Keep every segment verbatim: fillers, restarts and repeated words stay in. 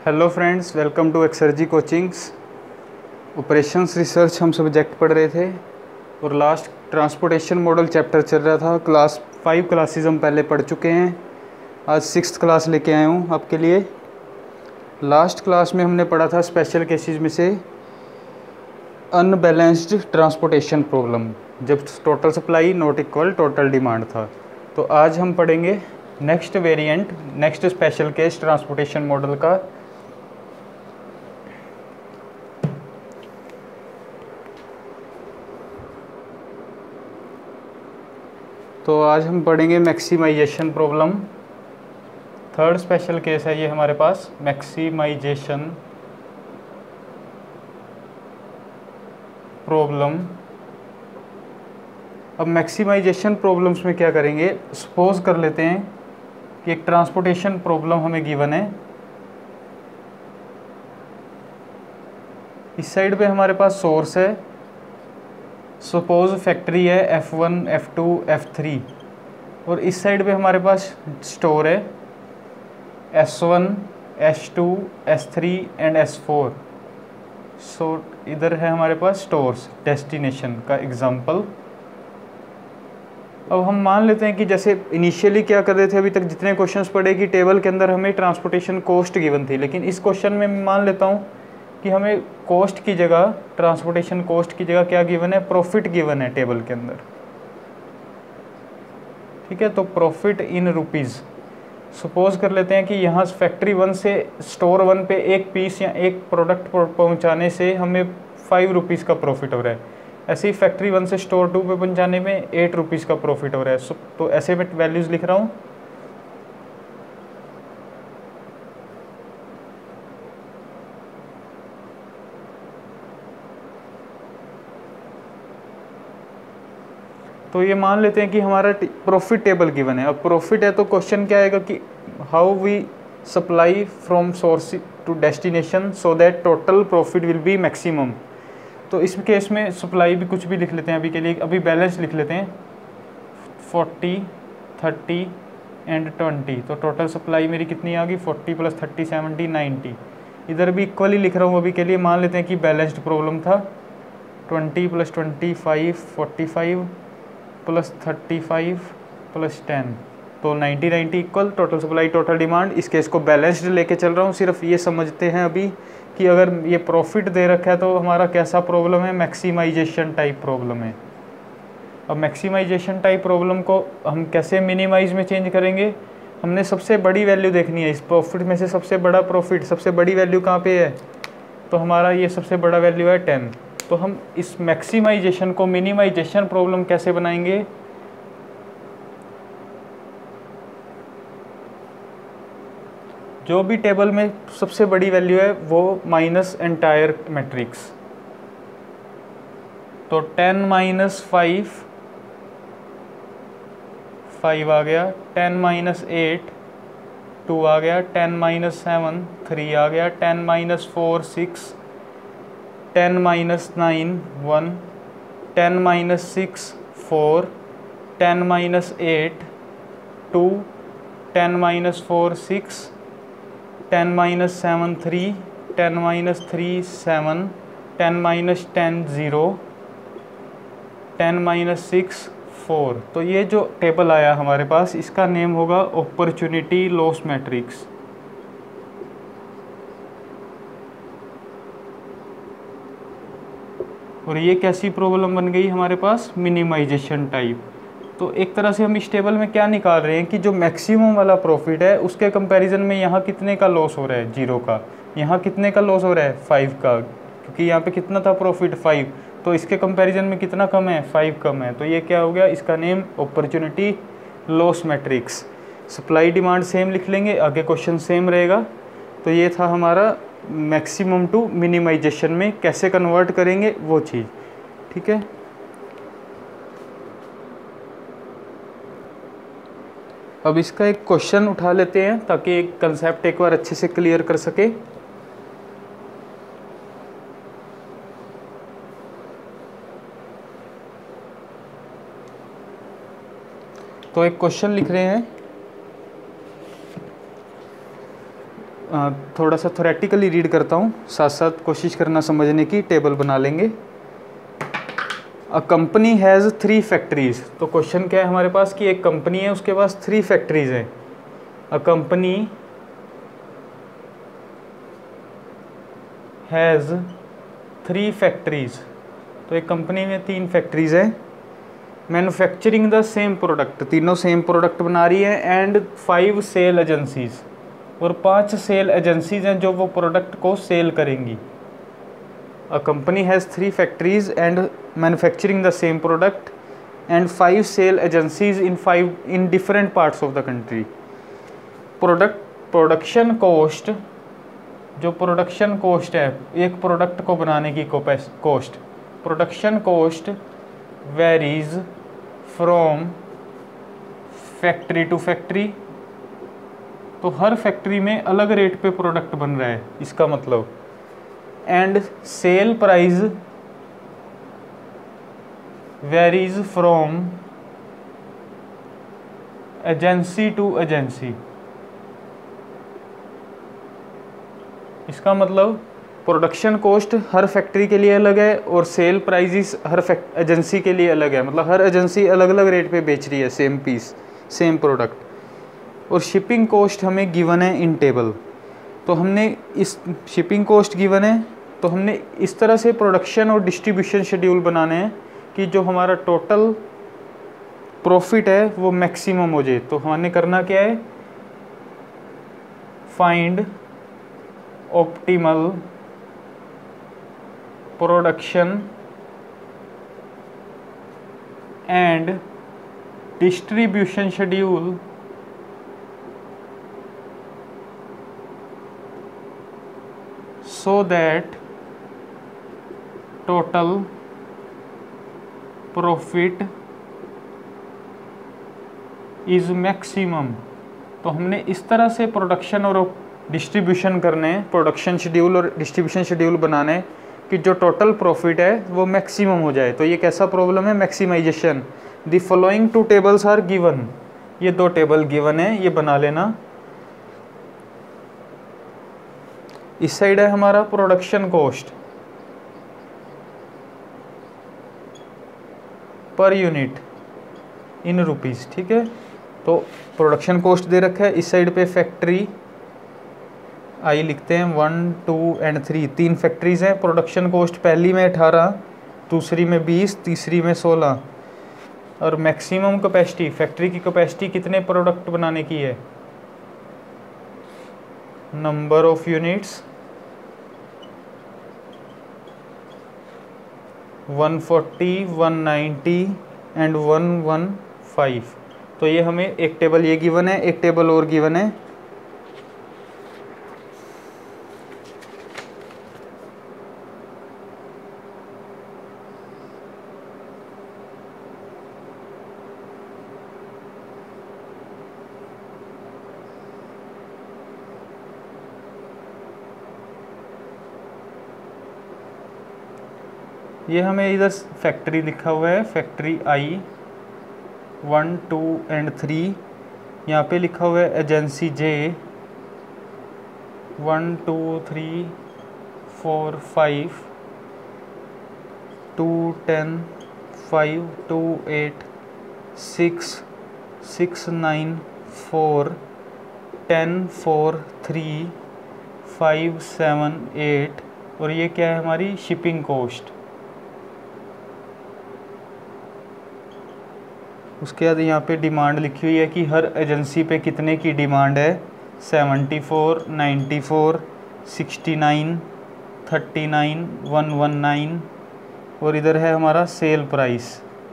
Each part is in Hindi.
Hello friends, welcome to Exergy coachings. Operations research हम सब्जेक्ट पढ़ रहे थे और लास्ट ट्रांसपोर्टेशन मॉडल चैप्टर चल रहा था। क्लास फाइव क्लासेस हम पहले पढ़ चुके हैं। आज सिक्स्थ क्लास लेके आया हूँ आपके लिए। लास्ट क्लास में हमने पढ़ा था स्पेशल केसेस में से अनबैलेंस्ड ट्रांसपोर्टेशन प्रॉब्लम, जब total supply not equal total demand था। तो आज हम पढ़ेंगे next variant, next special case transportation model का। तो आज हम पढ़ेंगे maximization problem. Third special case है ये हमारे पास, मैक्सिमाइजेशन प्रॉब्लम। अब मैक्सिमाइजेशन प्रॉब्लम्स में क्या करेंगे, सपोज कर लेते हैं कि एक ट्रांसपोर्टेशन प्रॉब्लम हमें गिवन है। इस साइड पे हमारे पास सोर्स है, सपोज फैक्ट्री है F one, F two, F three, और इस साइड पे हमारे पास स्टोर है S one, S two, S three and S four. So इधर है हमारे पास स्टोर्स, डेस्टिनेशन का एग्जांपल। अब हम मान लेते हैं कि जैसे इनिशियली क्या कर रहे थे, अभी तक जितने क्वेश्चंस पढ़े कि टेबल के अंदर हमें ट्रांसपोर्टेशन कॉस्ट गिवन थी, लेकिन इस क्वेश्चन में मैं मान लेता हूँ कि हमें कॉस्ट की जगह, ट्रांसपोर्टेशन कॉस्ट की जगह क्या गिवन है, प्रॉफिट गिवन है टेबल के अंदर। ठीक है, तो प्रॉफिट इन रुपीज़। सपोज कर लेते हैं कि यहाँ फैक्ट्री वन से स्टोर वन पे एक पीस या एक प्रोडक्ट पहुँचाने से हमें फाइव रुपीज़ का प्रॉफिट हो रहा है। ऐसे ही फैक्ट्री वन से स्टोर टू पे पहुँचाने में एट रुपीज़ का प्रॉफिट हो रहा है। तो ऐसे मैं वैल्यूज़ लिख रहा हूँ। तो ये मान लेते हैं कि हमारा प्रॉफिट टेबल गिवन है। अब प्रॉफिट है तो क्वेश्चन क्या आएगा कि how we supply from source to destination so that total profit will be maximum. तो इस केस में सप्लाई भी कुछ भी लिख लेते हैं अभी के लिए, अभी बैलेंस लिख लेते हैं फोर्टी, थर्टी एंड ट्वेंटी। तो टोटल सप्लाई मेरी कितनी आ गई, forty plus thirty seventy ninety. इधर भी इक्वली लिख रहा हूँ अभी के लिए। मान लेते हैं कि बैलेंस्ड प्रॉब्लम था, twenty plus twenty five, forty five plus thirty five plus ten, तो ninety ninety equal total supply total demand. इस केस को बैलेंस्ड लेके चल रहा हूँ। सिर्फ ये समझते हैं अभी कि अगर ये प्रॉफिट दे रखा है तो हमारा कैसा प्रॉब्लम है, मैक्सिमाइजेशन टाइप प्रॉब्लम है। अब मैक्सिमाइजेशन टाइप प्रॉब्लम को हम कैसे मिनिमाइज में चेंज करेंगे, हमने सबसे बड़ी वैल्यू देखनी है। इस प्रॉफिट में से सबसे बड़ा प्रॉफिट, सबसे बड़ी वैल्यू कहाँ पे है, तो हमारा ये सबसे बड़ा वैल्यू है टेन। तो हम इस मैक्सिमाइजेशन को मिनिमाइजेशन प्रॉब्लम कैसे बनाएंगे, जो भी टेबल में सबसे बड़ी वैल्यू है वो माइनस एंटायर मैट्रिक्स। तो टेन माइनस फाइव, फाइव आ गया, टेन माइनस एट, टू आ गया, टेन माइनस सेवन, थ्री आ गया, ten minus four, six, ten minus nine, one, ten minus six, four, ten minus eight, two, ten minus four, six, ten minus seven, three, ten minus three, seven, ten minus ten, zero, ten minus six, four. तो ये जो टेबल आया हमारे पास, इसका नेम होगा अपॉर्चुनिटी लॉस मैट्रिक्स। और ये कैसी प्रॉब्लम बन गई हमारे पास, मिनिमाइजेशन टाइप। तो एक तरह से हम इस टेबल में क्या निकाल रहे हैं कि जो मैक्सिमम वाला प्रॉफिट है उसके कंपैरिजन में यहाँ कितने का लॉस हो रहा है, जीरो का। यहाँ कितने का लॉस हो रहा है, फाइव का, क्योंकि यहाँ पे कितना था प्रॉफिट, फाइव। तो इसके कंपैरिजन में कितना कम है, फाइव कम है। तो ये क्या हो गया, इसका name opportunity loss matrix. Supply demand same लिख लेंगे, आगे क्वेश्चन सेम रहेगा। तो ये था हमारा मैक्सिमम टू मिनिमाइजेशन में कैसे कन्वर्ट करेंगे वो चीज़। ठीक है, अब इसका एक क्वेश्चन उठा लेते हैं ताकि एक कंसेप्ट एक बार अच्छे से क्लियर कर सके। तो एक क्वेश्चन लिख रहे हैं, थोड़ा सा थोरेटिकली रीड करता हूँ, साथ साथ कोशिश करना समझने की, टेबल बना लेंगे। A company has three factories, तो क्वेश्चन क्या है हमारे पास कि एक कंपनी है, उसके पास थ्री फैक्ट्रीज हैं। A company has three factories, तो एक कंपनी में तीन फैक्ट्रीज हैं। मैन्युफैक्चरिंग द सेम प्रोडक्ट, तीनों सेम प्रोडक्ट बना रही है। एंड फाइव सेल एजेंसीज, और पांच सेल एजेंसीज हैं जो वो प्रोडक्ट को सेल करेंगी। A company has three factories and manufacturing the same product and five sale agencies in five in different parts of the country. Product production cost, जो प्रोडक्शन कॉस्ट है एक प्रोडक्ट को बनाने की cost, production cost varies from factory to factory, तो हर फैक्ट्री में अलग रेट पे प्रोडक्ट बन रहा है, इसका मतलब। And sale price varies from agency to agency, इसका मतलब प्रोडक्शन कॉस्ट हर फैक्ट्री के लिए अलग है और सेल प्राइजेस हर एजेंसी के लिए अलग है, मतलब हर एजेंसी अलग अलग रेट पे बेच रही है सेम पीस, सेम प्रोडक्ट। और शिपिंग कॉस्ट हमें गिवन है इन टेबल, तो हमने इस शिपिंग कॉस्ट गिवन है, तो हमने इस तरह से प्रोडक्शन और डिस्ट्रीब्यूशन शेड्यूल बनाने हैं कि जो हमारा टोटल प्रॉफिट है वो मैक्सिमम हो जाए। तो हमने करना क्या है, find optimal production and distribution schedule so that total profit is maximum। तो हमने इस तरह से प्रोडक्शन और डिस्ट्रीब्यूशन करने हैं, प्रोडक्शन शेड्यूल और डिस्ट्रीब्यूशन शेड्यूल बनाने हैं कि जो टोटल प्रॉफिट है वो मैक्सिमम हो जाए। तो ये कैसा प्रॉब्लम है, maximization. The following two tables are given, ये दो टेबल गिवन है, ये बना लेना। इस साइड है हमारा production cost per unit in rupees, ठीक है। तो प्रोडक्शन कॉस्ट दे रखा है, इस साइड पे फैक्ट्री आई लिखते हैं, वन टू एंड थ्री, तीन फैक्ट्रीज हैं। प्रोडक्शन कॉस्ट पहली में अठारह, दूसरी में बीस, तीसरी में सोलह। और मैक्सिमम कैपेसिटी, फैक्ट्री की कैपेसिटी कितने प्रोडक्ट बनाने की है, number of units one forty, one ninety and one one five. तो ये हमें एक टेबल ये गिवन है, एक टेबल और गिवन है। ये हमें इधर फैक्ट्री लिखा हुआ है, factory I one two and three. यहाँ पे लिखा हुआ है agency J one two three four five, two ten five two eight six six nine four ten four three five seven eight. और ये क्या है हमारी शिपिंग कॉस्ट। उसके बाद यहाँ पे डिमांड लिखी हुई है कि हर एजेंसी पे कितने की डिमांड है, seventy four, ninety four, sixty nine, thirty nine, one one nine. और इधर है हमारा sale price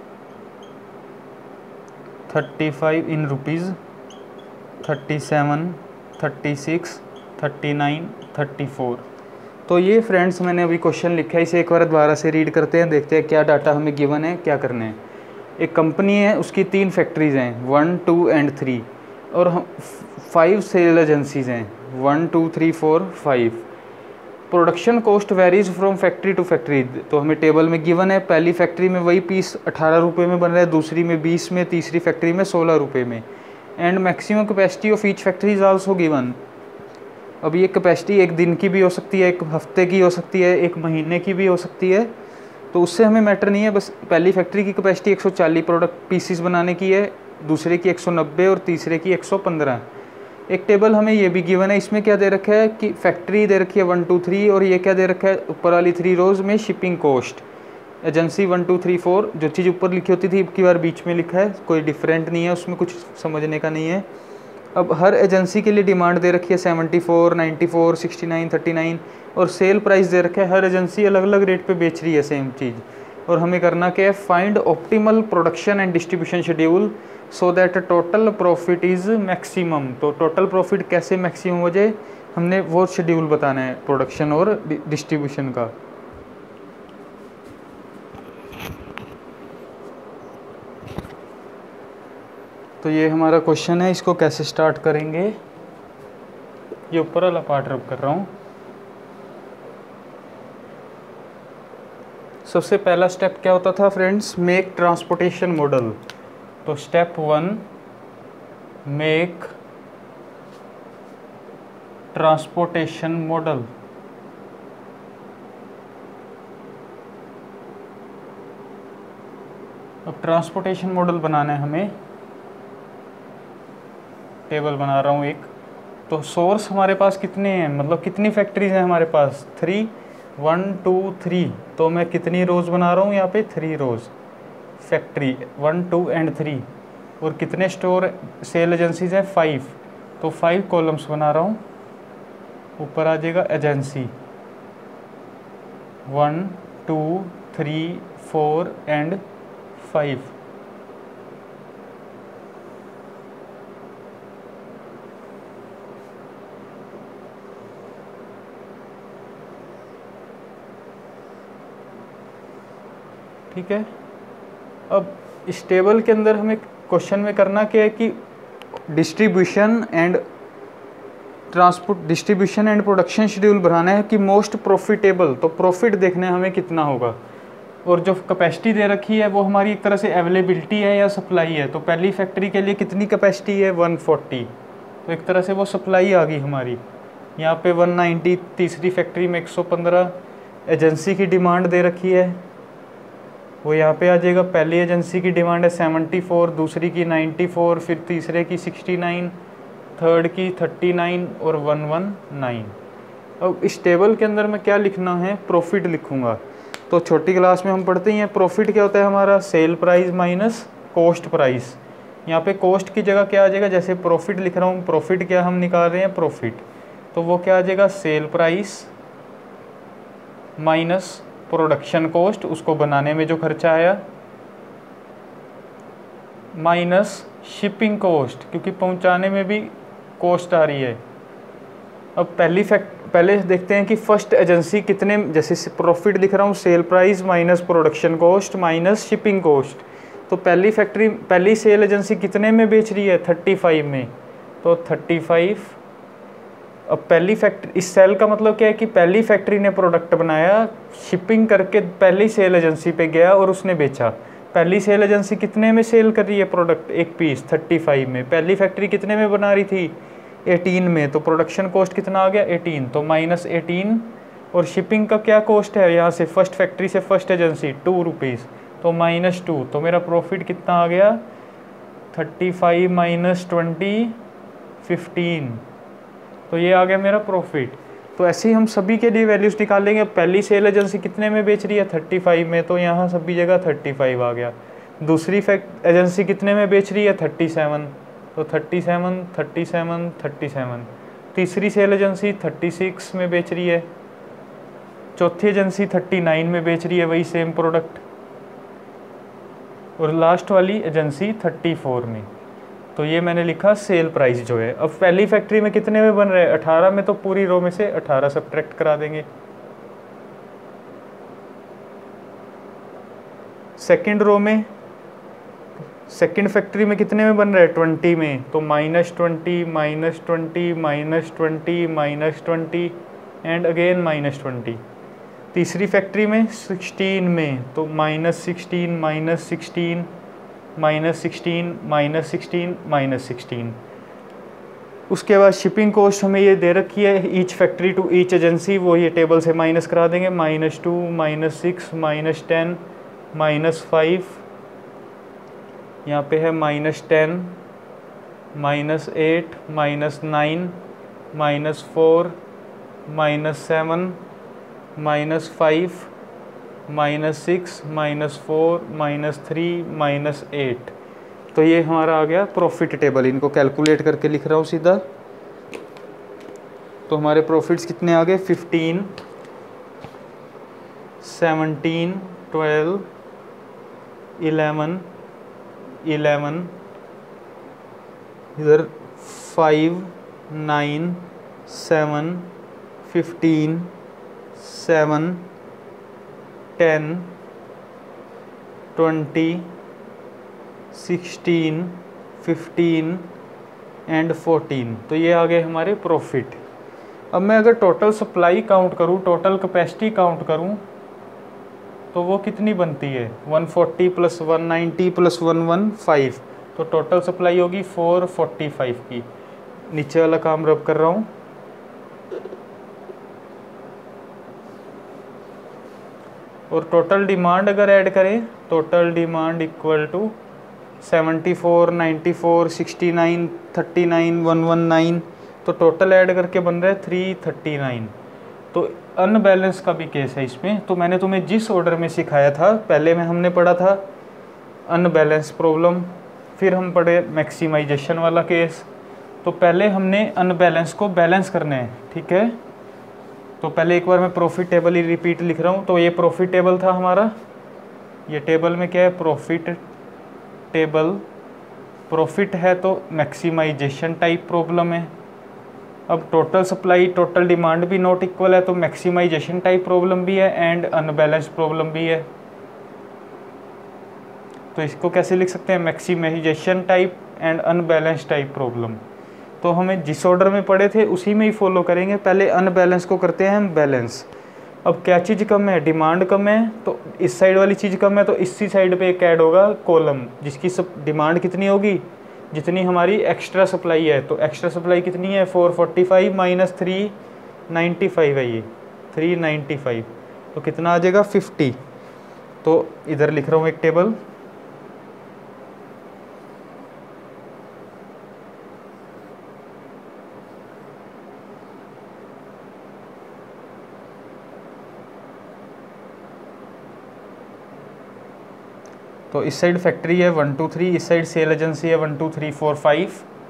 thirty five in rupees, thirty seven, thirty six, thirty nine, thirty four. तो ये फ्रेंड्स मैंने अभी क्वेश्चन लिखा है, इसे एक बार दोबारा से रीड करते हैं, देखते हैं क्या डाटा हमें गिवन है, क्या करने हैं। एक कंपनी है, उसकी तीन फैक्ट्रीज़ हैं, वन टू एंड थ्री, और हम फाइव सेल एजेंसीज़ हैं, one two three four five. Production cost varies from factory to factory, तो हमें टेबल में गिवन है। पहली फैक्ट्री में वही पीस अठारह रुपये में बन रहा है, दूसरी में बीस में, तीसरी फैक्ट्री में सोलह रुपये में। And maximum capacity of each factory is also given. अब ये कैपेसिटी एक दिन की भी हो सकती है, एक हफ्ते की हो सकती है, एक महीने की भी हो सकती है, तो उससे हमें मैटर नहीं है। बस पहली फैक्ट्री की कैपेसिटी एक सौ चालीस प्रोडक्ट पीसीस बनाने की है, दूसरे की एक सौ नब्बे और तीसरे की एक सौ पंद्रह। एक टेबल हमें ये भी गिवन है, इसमें क्या दे रखा है कि फैक्ट्री दे रखी है वन टू थ्री, और ये क्या दे रखा है ऊपर वाली थ्री रोज में shipping cost, agency one two three four, जो चीज़ ऊपर लिखी होती थी की बार बीच में लिखा है, कोई डिफरेंट नहीं है, उसमें कुछ समझने का नहीं है। अब हर एजेंसी के लिए डिमांड दे रखी है seventy four, ninety four, sixty nine, thirty nine, और सेल प्राइस दे रखा है, हर एजेंसी अलग अलग रेट पे बेच रही है सेम चीज़। और हमें करना क्या है, find optimal production and distribution schedule so that total profit is maximum. तो टोटल प्रॉफिट कैसे मैक्सिमम हो जाए, हमने वो शेड्यूल बताना है प्रोडक्शन और डिस्ट्रीब्यूशन का। तो ये हमारा क्वेश्चन है, इसको कैसे स्टार्ट करेंगे, ये ऊपर वाला पार्ट रब कर रहा हूँ। सबसे पहला स्टेप क्या होता था फ्रेंड्स, मेक ट्रांसपोर्टेशन मॉडल। तो step one, make transportation model. अब ट्रांसपोर्टेशन मॉडल बनाना है हमें, टेबल बना रहा हूँ एक। तो सोर्स हमारे पास कितने हैं, मतलब कितनी फैक्ट्रीज हैं हमारे पास, थ्री, वन टू थ्री। तो मैं कितनी रोज़ बना रहा हूँ यहाँ पे, three rows factory, one two and three. और कितने स्टोर सेल एजेंसीज हैं, फाइव। तो फाइव कॉलम्स बना रहा हूँ, ऊपर आ जाएगा agency one two three four and five. ठीक है। अब इस टेबल के अंदर हमें क्वेश्चन में करना क्या है कि distribution and transport distribution and production schedule बनाना है कि मोस्ट प्रॉफिटेबल। तो प्रॉफिट देखना है हमें कितना होगा, और जो कैपेसिटी दे रखी है वो हमारी एक तरह से अवेलेबिलिटी है या सप्लाई है। तो पहली फैक्ट्री के लिए कितनी कैपेसिटी है, वन फोर्टी। तो एक तरह से वो सप्लाई आ गई हमारी। यहाँ पे वन नाइन्टी, तीसरी फैक्ट्री में एक सौ पंद्रह एजेंसी की डिमांड दे रखी है, वो यहाँ पे आ जाएगा। पहली एजेंसी की डिमांड है सेवेंटी फोर, दूसरी की नाइन्टी फोर, फिर तीसरे की सिक्सटी नाइन, थर्ड की थर्टी नाइन और वन वन नाइन। अब इस टेबल के अंदर मैं क्या लिखना है, प्रॉफिट लिखूंगा। तो छोटी क्लास में हम पढ़ते ही हैं प्रॉफिट क्या होता है हमारा, sale price minus cost price. यहाँ पे कॉस्ट की जगह क्या आ जाएगा, जैसे प्रॉफिट लिख रहा हूँ, प्रॉफिट क्या हम निकाल रहे हैं, प्रॉफिट। तो वो क्या आ जाएगा, sale price minus production cost, उसको बनाने में जो खर्चा आया, माइनस शिपिंग कॉस्ट, क्योंकि पहुंचाने में भी कॉस्ट आ रही है। अब पहली फैक्ट पहले देखते हैं कि फर्स्ट एजेंसी कितने, जैसे प्रॉफिट लिख रहा हूँ, sale price minus production cost minus shipping cost. तो पहली फैक्ट्री पहली सेल एजेंसी कितने में बेच रही है, थर्टी फाइव में। तो थर्टी फाइव। अब पहली फैक्ट्री, इस सेल का मतलब क्या है कि पहली फैक्ट्री ने प्रोडक्ट बनाया, शिपिंग करके पहली सेल एजेंसी पे गया और उसने बेचा। पहली सेल एजेंसी कितने में सेल कर रही है प्रोडक्ट, एक पीस थर्टी फाइव में। पहली फैक्ट्री कितने में बना रही थी, एटीन में। तो प्रोडक्शन कॉस्ट कितना आ गया, एटीन। तो माइनस एटीन, और शिपिंग का क्या कॉस्ट है यहाँ से, फर्स्ट फैक्ट्री से फर्स्ट एजेंसी, टू रुपीज़। तो माइनस टू। तो मेरा प्रॉफिट कितना आ गया, thirty five minus twenty, fifteen. तो ये आ गया मेरा प्रॉफिट। तो ऐसे ही हम सभी के लिए वैल्यूज़ निकालेंगे। पहली सेल एजेंसी कितने में बेच रही है, थर्टी फाइव में। तो यहाँ सभी जगह थर्टी फाइव आ गया। दूसरी फैक्ट एजेंसी कितने में बेच रही है, थर्टी सेवन। तो thirty seven, thirty seven, thirty seven. तीसरी सेल एजेंसी थर्टी सिक्स में बेच रही है। चौथी एजेंसी थर्टी नाइन में बेच रही है वही सेम प्रोडक्ट। और लास्ट वाली एजेंसी थर्टी फोर में। तो ये मैंने लिखा सेल प्राइस जो है। अब पहली फैक्ट्री में कितने में बन रहे हैं, अठारह में। तो पूरी रो में से अठारह सब्ट्रैक्ट करा देंगे। सेकंड रो में, सेकंड फैक्ट्री में कितने में बन रहा है, ट्वेंटी में। तो minus twenty, minus twenty, minus twenty, minus twenty and again minus twenty. तीसरी फैक्ट्री में सिक्सटीन में। तो minus sixteen, minus sixteen, minus sixteen, minus sixteen, minus sixteen. उसके बाद शिपिंग कॉस्ट हमें ये दे रखी है each factory to each agency, वो ये टेबल से माइनस करा देंगे, minus two minus six minus ten minus five, यहाँ पे है minus ten minus eight minus nine minus four minus seven minus five minus six minus four minus three minus eight. तो ये हमारा आ गया प्रॉफिट टेबल। इनको कैलकुलेट करके लिख रहा हूँ सीधा। तो हमारे प्रॉफिट्स कितने आ गए, fifteen seventeen twelve eleven eleven, इधर five nine seven fifteen seven ten twenty sixteen fifteen and fourteen. तो ये आ गए हमारे प्रॉफिट। अब मैं अगर टोटल सप्लाई काउंट करूँ, टोटल कैपेसिटी काउंट करूँ, तो वो कितनी बनती है, one forty plus one ninety plus one one five. तो टोटल सप्लाई होगी फोर फोर्टी फाइव की। नीचे वाला काम रब कर रहा हूँ। और टोटल डिमांड अगर ऐड करें, total demand equal to seventy four ninety four sixty nine thirty nine one one nine. तो टोटल ऐड करके बन रहा है थ्री थर्टी नाइन। तो अनबैलेंस का भी केस है इसमें। तो मैंने तुम्हें जिस ऑर्डर में सिखाया था, पहले में हमने पढ़ा था अनबैलेंस प्रॉब्लम, फिर हम पढ़े मैक्सिमाइजेशन वाला केस। तो पहले हमने अनबैलेंस को बैलेंस करना है, ठीक है। तो पहले एक बार मैं प्रॉफिट टेबल ही रिपीट लिख रहा हूँ। तो ये प्रॉफिट टेबल था हमारा। ये टेबल में क्या है, प्रॉफिट टेबल। प्रॉफिट है तो मैक्सिमाइजेशन टाइप प्रॉब्लम है। अब टोटल सप्लाई टोटल डिमांड भी नॉट इक्वल है, तो मैक्सिमाइजेशन टाइप प्रॉब्लम भी है एंड अनबैलेंस प्रॉब्लम भी है। तो इसको कैसे लिख सकते हैं, maximisation type and unbalance type problem. तो हमें जिस ऑर्डर में पढ़े थे उसी में ही फॉलो करेंगे। पहले अनबैलेंस को करते हैं हम बैलेंस। अब क्या चीज़ कम है, डिमांड कम है, तो इस साइड वाली चीज़ कम है, तो इसी साइड पे एक ऐड होगा कॉलम, जिसकी सब डिमांड कितनी होगी, जितनी हमारी एक्स्ट्रा सप्लाई है। तो एक्स्ट्रा सप्लाई कितनी है, four forty five minus three ninety five है, ये थ्री नाइन्टी फाइव। तो कितना आ जाएगा, फिफ्टी। तो इधर लिख रहा हूँ एक टेबल। तो इस साइड फैक्ट्री है वन टू थ्री, इस साइड सेल एजेंसी है one two three four five.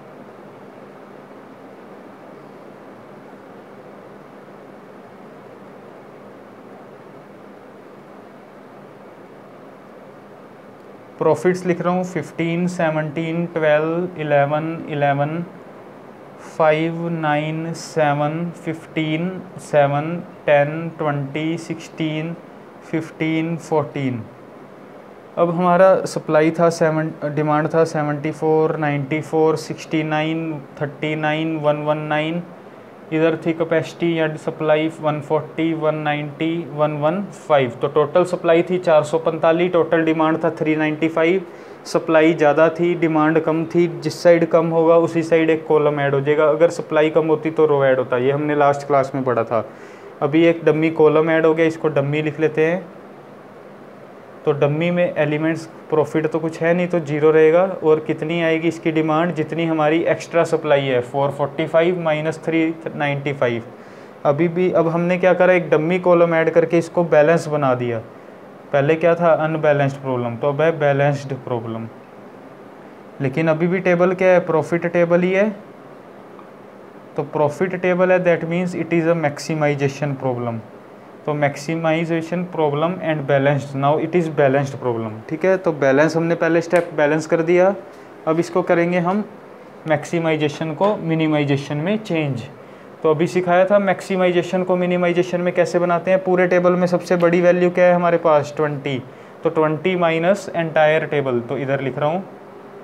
Profits लिख रहा हूँ fifteen seventeen twelve eleven eleven five nine seven fifteen seven ten twenty sixteen fifteen fourteen. अब हमारा सप्लाई था सेवन, डिमांड था seventy four ninety four sixty nine thirty nine one one nine. इधर थी कैपेसिटी या supply one forty one ninety one one five. तो टोटल सप्लाई थी चार सौ पैंतालीस, टोटल डिमांड था थ्री नाइन्टी फाइव। सप्लाई ज़्यादा थी, डिमांड कम थी। जिस साइड कम होगा उसी साइड एक कॉलम ऐड हो जाएगा। अगर सप्लाई कम होती तो रो ऐड होता। ये हमने लास्ट क्लास में पढ़ा था। अभी एक डम्मी कॉलम ऐड हो गया, इसको डम्मी लिख लेते हैं। तो डम्मी में एलिमेंट्स प्रॉफिट तो कुछ है नहीं, तो जीरो रहेगा। और कितनी आएगी इसकी डिमांड, जितनी हमारी एक्स्ट्रा सप्लाई है, four forty five minus three ninety five. अभी भी अब हमने क्या करा, एक डम्मी कॉलम ऐड करके इसको बैलेंस बना दिया। पहले क्या था, अनबैलेंस्ड प्रॉब्लम, तो अब है बैलेंस्ड प्रॉब्लम। लेकिन अभी भी टेबल क्या है, प्रॉफिट टेबल ही है। तो प्रॉफिट टेबल है, that means it is a maximisation problem. तो maximisation problem and balanced, now it is balanced problem. ठीक है, तो बैलेंस हमने पहले स्टेप बैलेंस कर दिया। अब इसको करेंगे हम मैक्सिमाइजेशन को मिनिमाइजेशन में चेंज। तो अभी सिखाया था मैक्सिमाइजेशन को मिनिमाइजेशन में कैसे बनाते हैं। पूरे टेबल में सबसे बड़ी वैल्यू क्या है हमारे पास, ट्वेंटी। तो ट्वेंटी माइनस एंटायर टेबल, तो इधर लिख रहा हूँ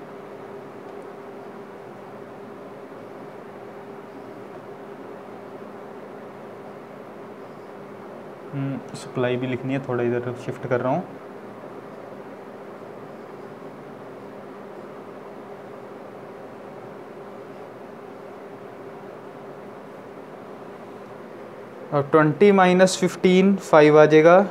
सप्लाई भी लिखनी है, थोड़ा इधर शिफ्ट कर रहा हूँ। और ट्वेंटी माइनस फिफ्टीन फाइव आ जाएगा,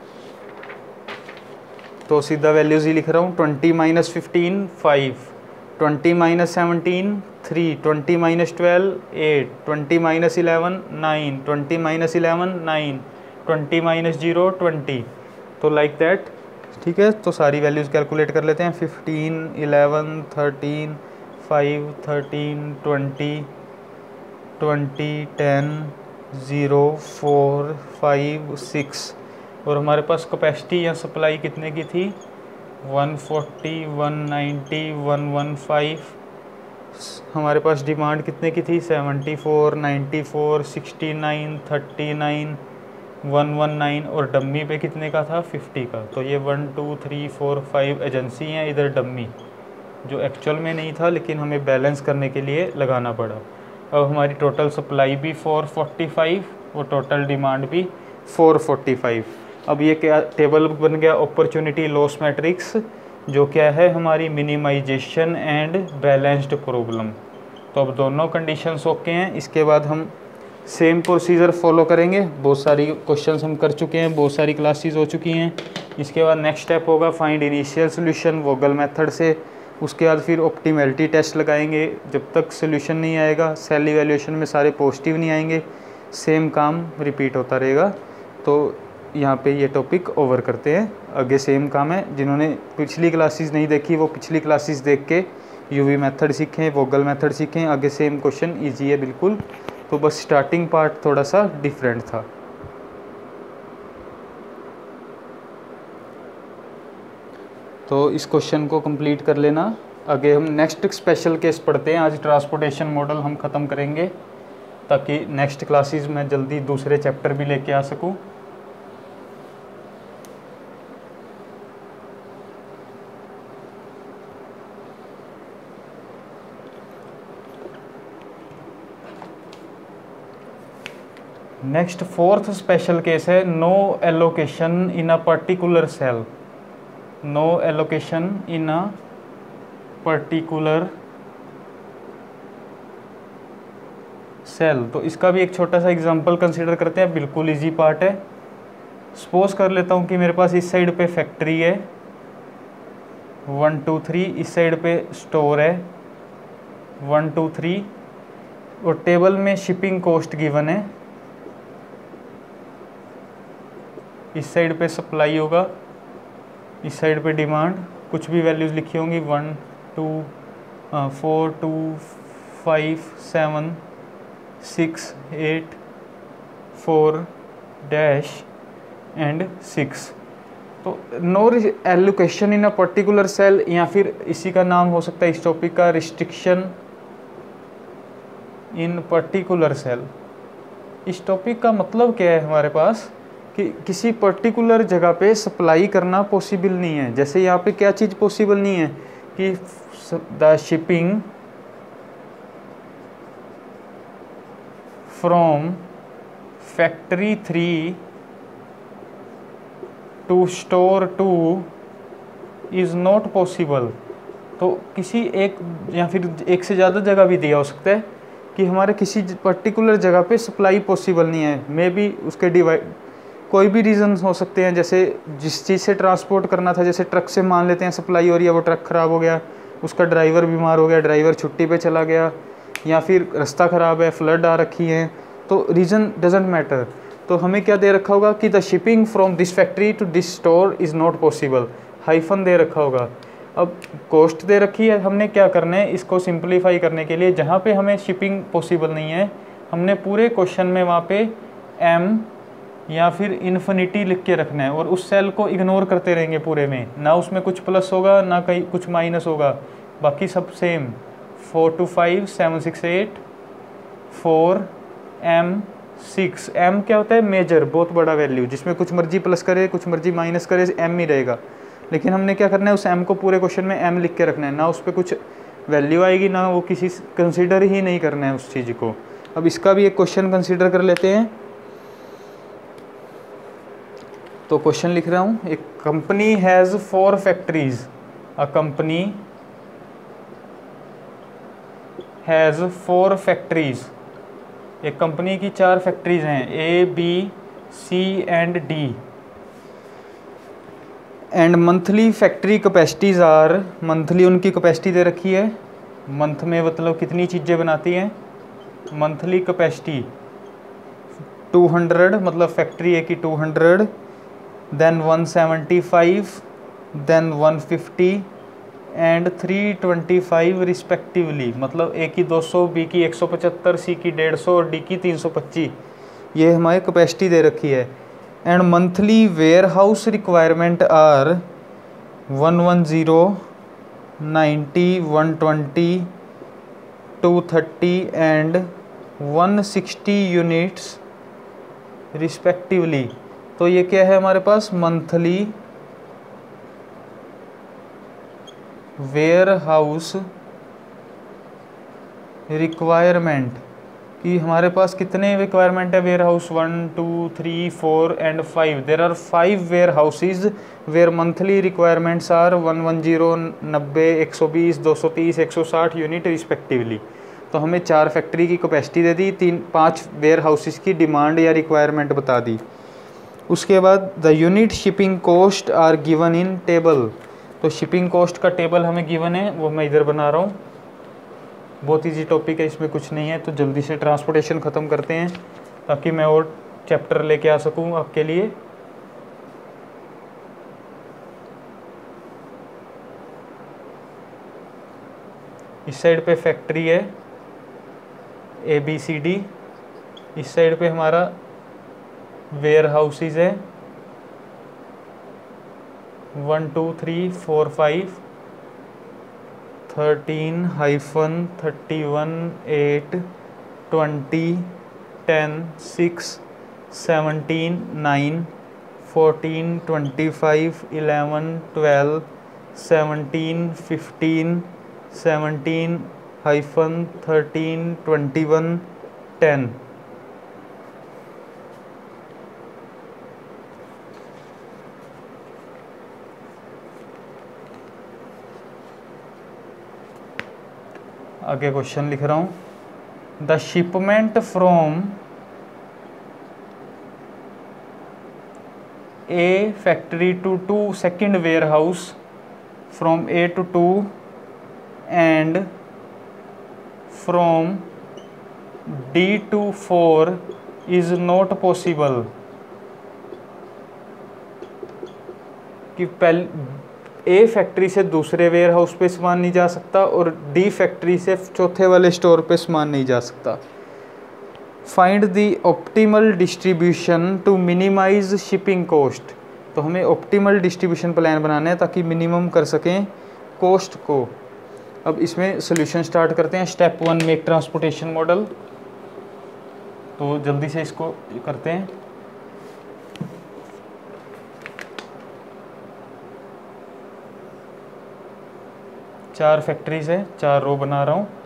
तो सीधा वैल्यूज़ ही लिख रहा हूँ। Twenty minus fifteen five, twenty minus seventeen three, twenty minus twelve eight, twenty minus eleven nine, twenty minus eleven nine, twenty minus zero twenty, तो लाइक दैट। ठीक है, तो सारी वैल्यूज़ कैलकुलेट कर लेते हैं। Fifteen, eleven, thirteen, five, thirteen, twenty, twenty, ten, zero, four, five, six, और हमारे पास कैपेसिटी या सप्लाई कितने की थी? One forty, one ninety, one one five. हमारे पास डिमांड कितने की थी? Seventy four, ninety four, sixty nine, thirty nine, one one nine, और डम्मी पे कितने का था? फिफ्टी का। तो ये one two three four five agency हैं, इधर डम्मी जो एक्चुअल में नहीं था लेकिन हमें बैलेंस करने के लिए लगाना पड़ा। अब हमारी टोटल सप्लाई भी फोर फोर्टी फाइव और टोटल डिमांड भी फोर फोर्टी फाइव। अब ये क्या टेबल बन गया? अपॉर्चुनिटी लॉस मैट्रिक्स, जो क्या है हमारी मिनिमाइजेशन एंड बैलेंस्ड प्रॉब्लम। तो अब दोनों कंडीशंस ओके हैं। इसके बाद हम सेम प्रोसीजर फॉलो करेंगे। बहुत सारी क्वेश्चंस हम कर चुके हैं, बहुत सारी क्लासेस हो चुकी हैं। इसके बाद नेक्स्ट स्टेप होगा find initial solution Vogel method से। उसके बाद फिर ऑप्टिमैलिटी टेस्ट लगाएंगे। जब तक सोल्यूशन नहीं आएगा, सेल इवैल्यूएशन में सारे पॉजिटिव नहीं आएंगे, सेम काम रिपीट होता रहेगा। तो यहाँ पे ये टॉपिक ओवर करते हैं। आगे सेम काम है। जिन्होंने पिछली क्लासेस नहीं देखी वो पिछली क्लासेस देख के यूवी मेथड सीखें, वोगल मेथड सीखें। आगे सेम क्वेश्चन इजी है बिल्कुल। तो बस स्टार्टिंग पार्ट थोड़ा सा डिफरेंट था। तो इस क्वेश्चन को कंप्लीट कर लेना। आगे हम नेक्स्ट स्पेशल केस पढ़ते हैं। आज ट्रांसपोर्टेशन मॉडल हम ख़त्म करेंगे ताकि नेक्स्ट क्लासेस में जल्दी दूसरे चैप्टर भी लेके आ सकूं। नेक्स्ट फोर्थ स्पेशल केस है no allocation in a particular cell. No allocation in a particular cell. तो इसका भी एक छोटा सा एग्जांपल कंसीडर करते हैं, बिल्कुल इजी पार्ट है। सपोज कर लेता हूँ कि मेरे पास इस साइड पे फैक्ट्री है वन टू थ्री, इस साइड पे स्टोर है वन टू थ्री, और टेबल में शिपिंग कॉस्ट गिवन है। इस साइड पे सप्लाई होगा, इस साइड पे डिमांड, कुछ भी वैल्यूज़ लिखी होंगी one two four two five seven six eight four dash and six. तो no allocation in a particular cell, या फिर इसी का नाम हो सकता है इस टॉपिक का रिस्ट्रिक्शन इन पर्टिकुलर सेल। इस टॉपिक का मतलब क्या है हमारे पास कि किसी पर्टिकुलर जगह पे सप्लाई करना पॉसिबल नहीं है। जैसे यहाँ पे क्या चीज़ पॉसिबल नहीं है कि the shipping from factory three to store two is not possible. तो किसी एक या फिर एक से ज़्यादा जगह भी दिया हो सकता है कि हमारे किसी पर्टिकुलर जगह पे सप्लाई पॉसिबल नहीं है। मे बी उसके डिवाइड कोई भी रीज़न हो सकते हैं। जैसे जिस चीज़ से ट्रांसपोर्ट करना था, जैसे ट्रक से मान लेते हैं सप्लाई हो रही है, वो ट्रक ख़राब हो गया, उसका ड्राइवर बीमार हो गया, ड्राइवर छुट्टी पे चला गया, या फिर रास्ता ख़राब है, फ्लड आ रखी है, तो रीज़न डजेंट मैटर। तो हमें क्या दे रखा होगा कि the shipping from this factory to this store is not possible, hyphen दे रखा होगा। अब कॉस्ट दे रखी है, हमने क्या करना है इसको सिंप्लीफाई करने के लिए, जहाँ पे हमें शिपिंग पॉसिबल नहीं है हमने पूरे क्वेश्चन में वहाँ पे एम या फिर इन्फिनिटी लिख के रखना है, और उस सेल को इग्नोर करते रहेंगे पूरे में। ना उसमें कुछ प्लस होगा ना कहीं कुछ माइनस होगा, बाकी सब same. Four two five seven six eight four M six. M क्या होता है? मेजर, बहुत बड़ा वैल्यू, जिसमें कुछ मर्जी प्लस करे कुछ मर्जी माइनस करे एम ही रहेगा। लेकिन हमने क्या करना है, उस एम को पूरे क्वेश्चन में एम लिख के रखना है, ना उस पर कुछ वैल्यू आएगी ना वो किसी कंसिडर ही नहीं करना है उस चीज़ को। अब इसका भी एक क्वेश्चन कंसिडर कर लेते हैं। तो क्वेश्चन लिख रहा हूँ, एक company has four factories. A company has four factories एक कंपनी की चार फैक्ट्रीज हैं, A B C and D, and monthly factory capacities are, monthly उनकी कैपेसिटी दे रखी है, मंथ में मतलब कितनी चीज़ें बनाती हैं, मंथली कैपेसिटी टू हंड्रेड, मतलब फैक्ट्री ए की two hundred, then one seventy five, then one fifty and three twenty five respectively, मतलब ए की दो सौ, बी की एक सौ पचहत्तर, सी की डेढ़ सौ और डी की तीन सौ पच्चीस, ये हमारी कैपेसिटी दे रखी है। And monthly warehouse requirement are one one zero, ninety, one twenty, two thirty and one sixty units respectively. तो ये क्या है हमारे पास, मंथली वेयर हाउस रिक्वायरमेंट, कि हमारे पास कितने रिक्वायरमेंट है warehouse, one two three four and five, there are five warehouses where monthly requirements are one one zero, नब्बे, एक सौ बीस, दो सौ तीस, एक सौ साठ यूनिट रिस्पेक्टिवली। तो हमें चार फैक्ट्री की कैपेसिटी दे दी, तीन पांच वेयर हाउसेज की डिमांड या रिक्वायरमेंट बता दी। उसके बाद the unit shipping cost are given in table, तो शिपिंग कॉस्ट का टेबल हमें गिवन है, वो मैं इधर बना रहा हूँ। बहुत इजी टॉपिक है, इसमें कुछ नहीं है, तो जल्दी से ट्रांसपोर्टेशन ख़त्म करते हैं ताकि मैं और चैप्टर लेके आ सकूँ आपके लिए। इस साइड पे फैक्ट्री है ए बी सी डी, इस साइड पे हमारा वेयर हाउसेज है one two three four five, thirteen hyphen thirty one, eight, twenty, ten, six, seventeen, nine, fourteen, twenty five, eleven, twelve, seventeen, fifteen, seventeen hyphen thirteen, twenty one, ten. आगे क्वेश्चन लिख रहा हूँ, the shipment from A factory to two second warehouse from A to two and from D to four is not possible, कि पहले ए फैक्ट्री से दूसरे वेयर हाउस पे सामान नहीं जा सकता और डी फैक्ट्री से चौथे वाले स्टोर पे सामान नहीं जा सकता। Find the optimal distribution to minimise shipping cost, तो हमें ऑप्टिमल डिस्ट्रीब्यूशन प्लान बनाना है ताकि मिनिमम कर सकें कॉस्ट को। अब इसमें सोल्यूशन स्टार्ट करते हैं। Step one, make transportation model, तो जल्दी से इसको करते हैं। चार फैक्ट्रीज है, चार रो बना रहा हूँ।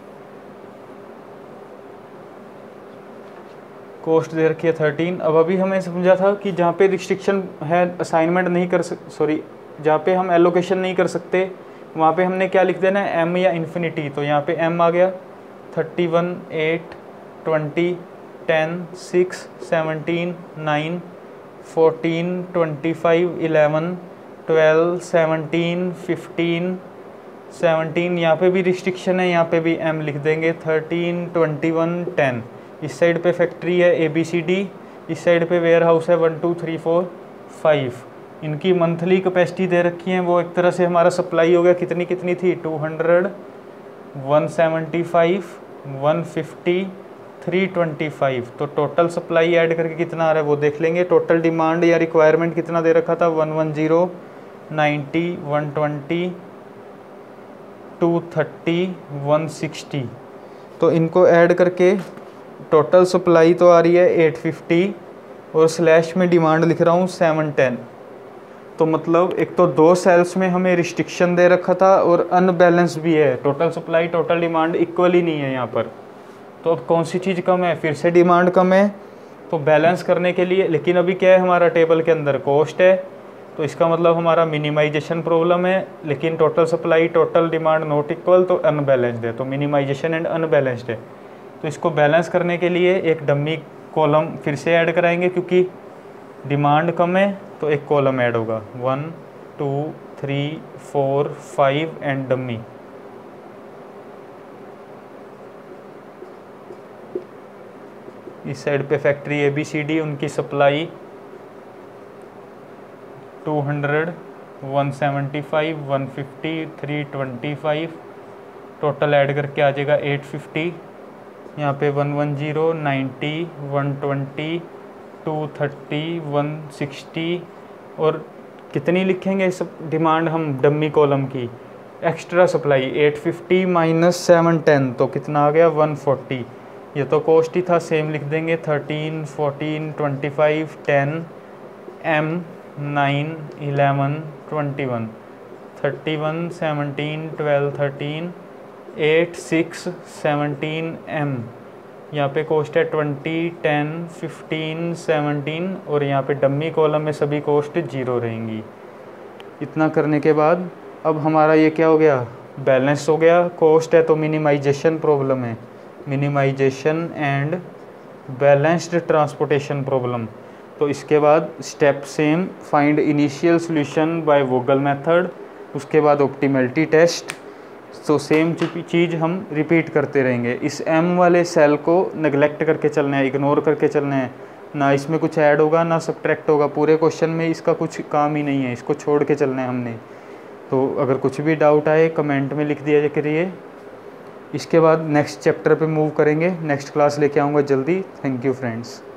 कॉस्ट दे रखी है थर्टीन। अब अभी हमें समझा था कि जहाँ पे रिस्ट्रिक्शन है, असाइनमेंट नहीं कर सक सॉरी जहाँ पे हम एलोकेशन नहीं कर सकते वहाँ पे हमने क्या लिख देना है, एम या इन्फिनिटी। तो यहाँ पे एम आ गया, thirty one, eight, twenty, ten, six, seventeen, nine, fourteen, twenty five, eleven, twelve, seventeen, fifteen, seventeen. यहाँ पे भी रिस्ट्रिक्शन है, यहाँ पे भी एम लिख देंगे, थर्टीन, ट्वेंटी वन, टेन। इस साइड पे फैक्ट्री है ए बी सी डी, इस साइड पे वेयर हाउस है one two three four five. इनकी मंथली कैपेसिटी दे रखी है, वो एक तरह से हमारा सप्लाई हो गया। कितनी कितनी थी, two hundred, one seventy five, one fifty, three twenty five. तो टोटल सप्लाई ऐड करके कितना आ रहा है वो देख लेंगे। टोटल डिमांड या रिक्वायरमेंट कितना दे रखा था, one one zero, ninety, one twenty, two thirty, one sixty. तो इनको ऐड करके टोटल सप्लाई तो आ रही है एट फिफ्टी और स्लैश में डिमांड लिख रहा हूँ सेवन टेन। तो मतलब एक तो दो सेल्स में हमें रिस्ट्रिक्शन दे रखा था और अनबैलेंस भी है, total supply total demand equal ही नहीं है यहाँ पर। तो अब कौन सी चीज़ कम है, फिर से डिमांड कम है। तो बैलेंस करने के लिए, लेकिन अभी क्या है हमारा टेबल के अंदर कॉस्ट है, तो इसका मतलब हमारा मिनिमाइजेशन प्रॉब्लम है। लेकिन total supply total demand not equal, तो अनबैलेंस्ड है। तो मिनिमाइजेशन एंड अनबैलेंस्ड है। तो इसको बैलेंस करने के लिए एक डमी कॉलम फिर से ऐड कराएंगे, क्योंकि डिमांड कम है तो एक कॉलम ऐड होगा, one two three four five and dummy. इस साइड पे factory A B C D, उनकी supply two hundred, one seventy five, one fifty, three twenty five, total add करके आ जाएगा एट फिफ्टी। यहाँ पे one one zero, ninety, one twenty, two thirty, one sixty, और कितनी लिखेंगे इस डिमांड हम डमी कॉलम की, extra supply eight fifty minus seven ten, तो कितना आ गया वन फोर्टी। ये तो कॉस्ट ही था, सेम लिख देंगे, thirteen, fourteen, twenty five, ten, M, nine, eleven, twenty one, thirty one, seventeen, twelve, thirteen, eight, six, seventeen, M. यहाँ पे कॉस्ट है ट्वेंटी, टेन, फिफ्टीन, सेवनटीन, और यहाँ पे डमी कॉलम में सभी कॉस्ट जीरो रहेंगी। इतना करने के बाद अब हमारा ये क्या हो गया, बैलेंस हो गया। कॉस्ट है तो मिनिमाइजेशन प्रॉब्लम है, minimisation and balanced transportation problem. तो इसके बाद step same, find initial solution by Vogel method, उसके बाद ऑप्टिमलिटी टेस्ट। तो सेम चीज़ हम रिपीट करते रहेंगे। इस एम वाले सेल को नेगलेक्ट करके चलना है, इग्नोर करके चलना है, ना इसमें कुछ ऐड होगा ना सब्ट्रैक्ट होगा, पूरे क्वेश्चन में इसका कुछ काम ही नहीं है, इसको छोड़ के चलना है हमने। तो अगर कुछ भी डाउट आए कमेंट में लिख दिया करिए। इसके बाद नेक्स्ट चैप्टर पे मूव करेंगे, नेक्स्ट क्लास लेके आऊँगा जल्दी। Thank you friends.